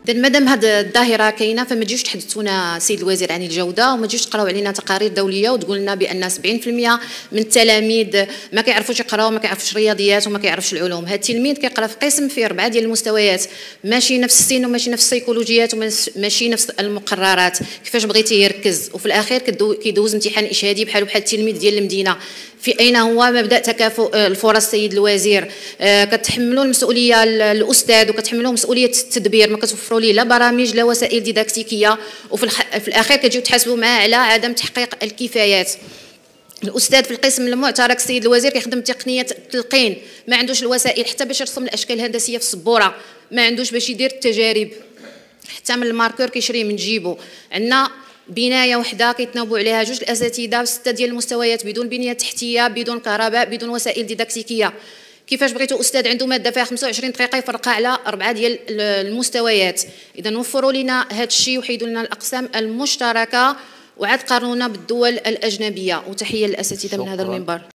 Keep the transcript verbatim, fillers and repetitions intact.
اذا مادام هذه الظاهره كاينه فما تجيوش تحدثونا سيد الوزير عن الجوده، وما تجيوش تقراو علينا تقارير دوليه وتقول لنا بان سبعين بالمئة من التلاميذ ما كيعرفوش يقراو، ما كيعرفوش الرياضيات وما كيعرفوش العلوم. هذا التلميذ كيقرا في قسم فيه اربعه ديال المستويات، ماشي نفس السن وماشي نفس السيكولوجيات وماشي نفس المقررات، كيفاش بغيتي يركز؟ وفي الاخير كيدوز امتحان اشهادي بحال بحال التلميذ ديال المدينه. في اين هو مبدا تكافؤ الفرص سيد الوزير؟ آه كتحملوا المسؤوليه الاستاذ وكتحملوا مسؤوليه التدبير، ما كتوفروا ليه لا برامج لا وسائل ديداكتيكيه، وفي الح... في الاخير كتجيو تحاسبوا معاه على عدم تحقيق الكفايات. الاستاذ في القسم المعترك السيد الوزير كيخدم تقنيه التلقين، ما عندوش الوسائل حتى باش يرسم الاشكال الهندسيه في السبوره، ما عندوش باش يدير التجارب، حتى من الماركور كيشريه من جيبو. عندنا بنايه وحده كيتناوبوا عليها جوج الاساتذه بسته ديال المستويات، بدون بنيه تحتيه، بدون كهرباء، بدون وسائل ديداكتيكيه. كيفاش بغيتوا استاذ عنده ماده فيها خمسة وعشرين دقيقه يفرقها على اربعه ديال المستويات؟ اذا وفروا لنا هذا الشيء وحيدوا لنا الاقسام المشتركه، وعاد قارنونا بالدول الاجنبيه. وتحيه للاساتذه من هذا المنبر.